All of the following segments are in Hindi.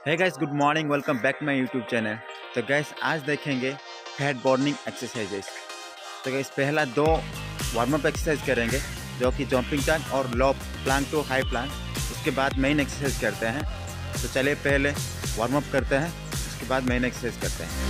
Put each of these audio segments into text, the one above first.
है guys, good morning, welcome back my YouTube channel. तो गाइस आज देखेंगे फैट बर्निंग एक्सरसाइजेस। तो गाइस पहला 2 वार्म अप एक्सरसाइज करेंगे जो कि जंपिंग जैक और low plank to high plank. उसके बाद मेन एक्सरसाइज करते हैं। तो चलिए पहले वार्म अप करते हैं, उसके बाद मेन एक्सरसाइज करते हैं।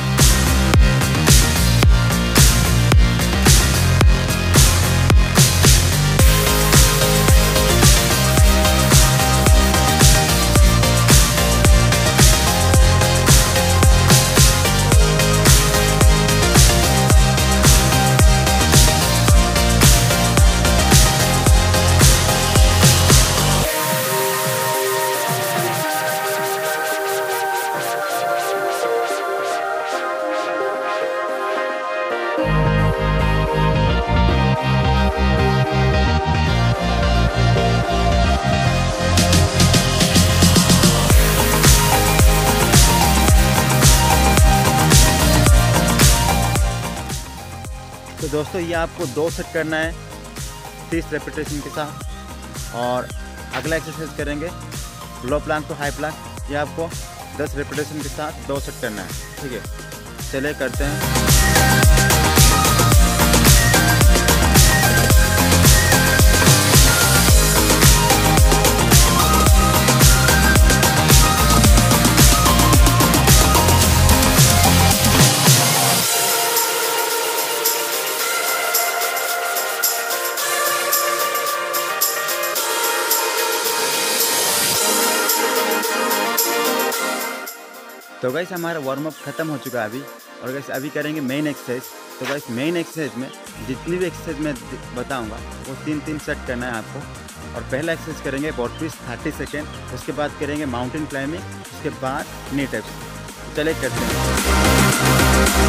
तो दोस्तों ये आपको 2 सेट करना है 30 रेपिटेशन के साथ। और अगला एक्सरसाइज करेंगे low plank to high plank. ये आपको 10 रेपिटेशन के साथ 2 सेट करना है। ठीक है, चलिए करते हैं। तो गाइस हमारा वार्म अप खत्म हो चुका है अभी। और गाइस अभी करेंगे मेन एक्सरसाइज। तो गाइस मेन एक्सरसाइज में जितनी भी एक्सरसाइज मैं बताऊंगा वो 3-3 सेट करना है आपको। और पहला एक्सरसाइज करेंगे बॉटपिस 30 सेकेंड, उसके बाद करेंगे माउंटेन क्लाइंबिंग, उसके बाद नी टैप्स। चले करते हैं।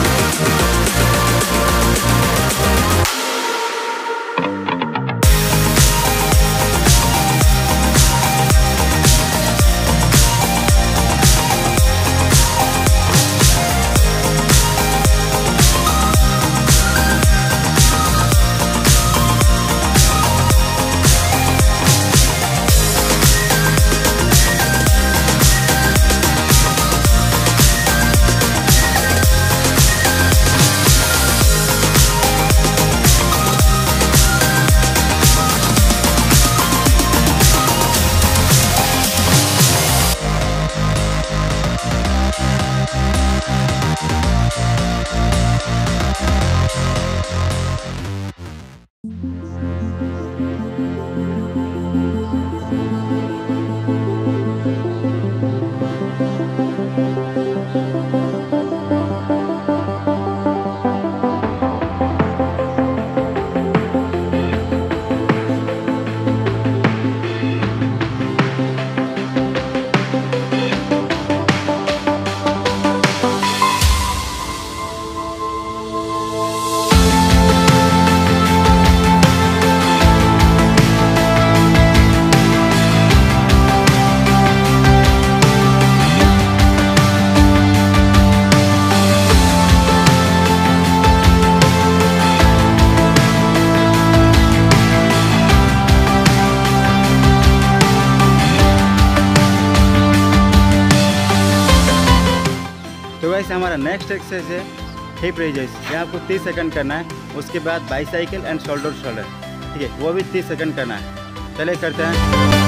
तो गाइस हमारा नेक्स्ट एक्सरसाइज है हिप रेजेस। ये आपको 30 सेकंड करना है। उसके बाद बाईसाइकिल एंड शोल्डर शोल्डर, ठीक है, वो भी 30 सेकंड करना है। चलिए करते हैं।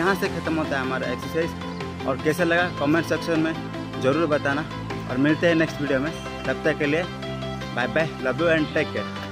यहाँ से ख़त्म होता है हमारा एक्सरसाइज। और कैसा लगा कमेंट सेक्शन में ज़रूर बताना, और मिलते हैं नेक्स्ट वीडियो में। तब तक के लिए bye bye, love you and take care.